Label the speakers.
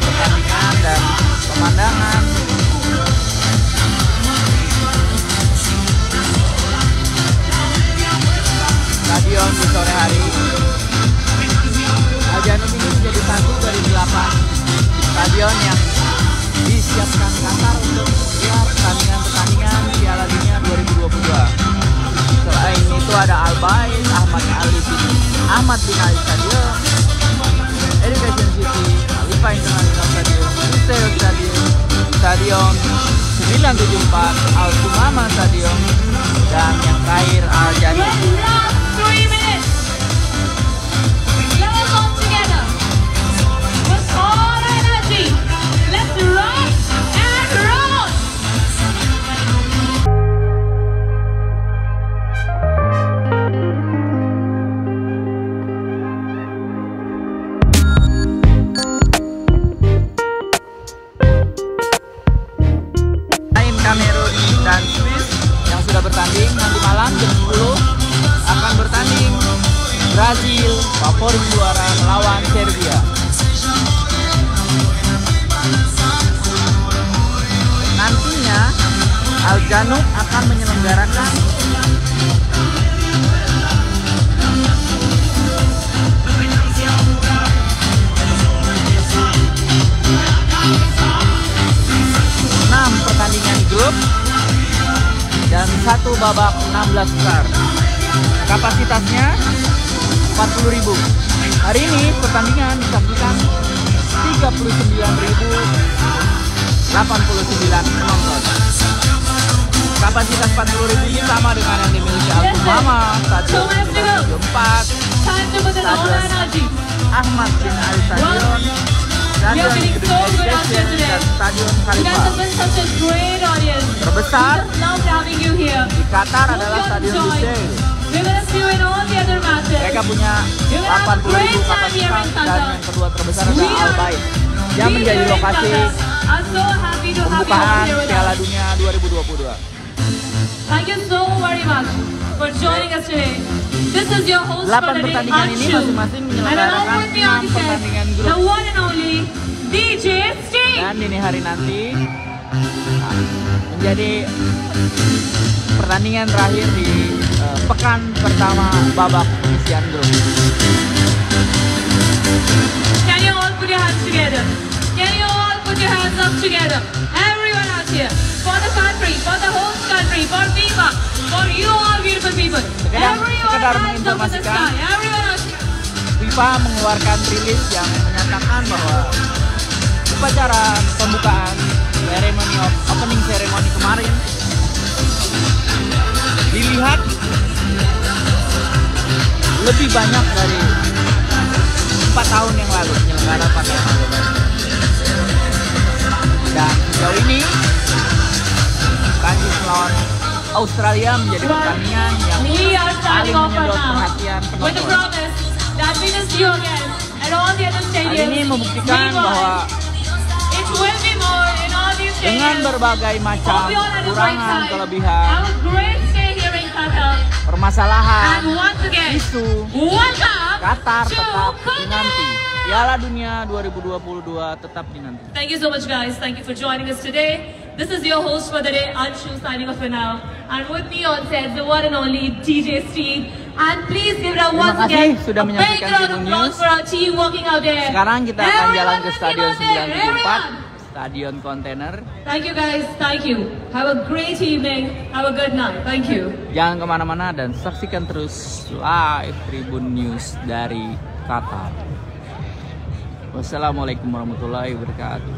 Speaker 1: pertandingan dan pemandangan. Stadion di sore hari. Al Janoub ini menjadi satu dari 8 stadion yang disiapkan Qatar untuk menggelar pertandingan Piala Dunia 2022. Selain itu ada Al Bayt, Ahmad bin Ali Stadium, Education City, Khalifa International Stadium, Lusail Stadium, Stadion 974, Al Thumama Stadium, dan yang terakhir Al Janoub. Kamerun dan Swiss yang sudah bertanding, nanti malam jam 10 akan bertanding Brazil, favorit juara, melawan Serbia. Nantinya Al Janoub akan menyelenggarakan pertandingan grup dan 1 babak 16 besar. Kapasitasnya 40.000. Hari ini pertandingan disaksikan 39.089 penonton. Kapasitas 40.000 ini sama dengan yang dimiliki Al Thumama, Stadion 974, Stadion Ahmad bin Ali Stadion, Stadion Khalifa. Terbesar di Qatar adalah Stadion Lusail. Mereka punya 80.000 kapasitas dan yang kedua terbesar adalah Al Bayt yang menjadi lokasi pembukaan Piala Dunia 2022.
Speaker 2: Thank you so very much for joining us today. This is your host for the day,
Speaker 1: 8 pertandingan ini masing-masing menyelenggarakan 6 pertandingan grup.
Speaker 2: The one and only DJ Steve.
Speaker 1: Dan dini hari nanti menjadi pertandingan terakhir di pekan pertama babak penyisian grup.
Speaker 2: Can you all put your hands together? Can you all put your hands up together? Everyone out here, for the country, for the host country, for FIFA, for you all beautiful people. Everyone hands up in the sky. Everyone out here.
Speaker 1: FIFA mengeluarkan rilis yang menyatakan bahwa upacara pembukaan opening ceremony kemarin dilihat lebih banyak dari 4 tahun yang lalu, penyelenggara 4 tahun yang lalu. Dan sejauh ini Prancis melawan Australia menjadi pertandingan yang paling menyedot perhatian penonton. Hal ini membuktikan bahwa dengan berbagai macam kekurangan, kelebihan, permasalahan, isu, Qatar tetap dinanti. Piala Dunia 2022 tetap dinanti.
Speaker 2: Thank you so much, guys. Thank you for joining us today. This is your host for the day, Anshu, signing off for now. And with me on set, the one and only DJ Steve. And please give it up once again.
Speaker 1: Sudah
Speaker 2: A big
Speaker 1: menyaksikan
Speaker 2: round of
Speaker 1: Tribun
Speaker 2: applause
Speaker 1: News.
Speaker 2: for our team working out there.
Speaker 1: Sekarang kita akan jalan ke Stadion
Speaker 2: Everyone,
Speaker 1: 974, Stadion Kontainer.
Speaker 2: Thank you, guys. Thank you. Have a great evening. Have a good night. Thank you.
Speaker 1: Jangan kemana-mana dan saksikan terus live Tribun News dari Qatar. Wassalamualaikum warahmatullahi wabarakatuh.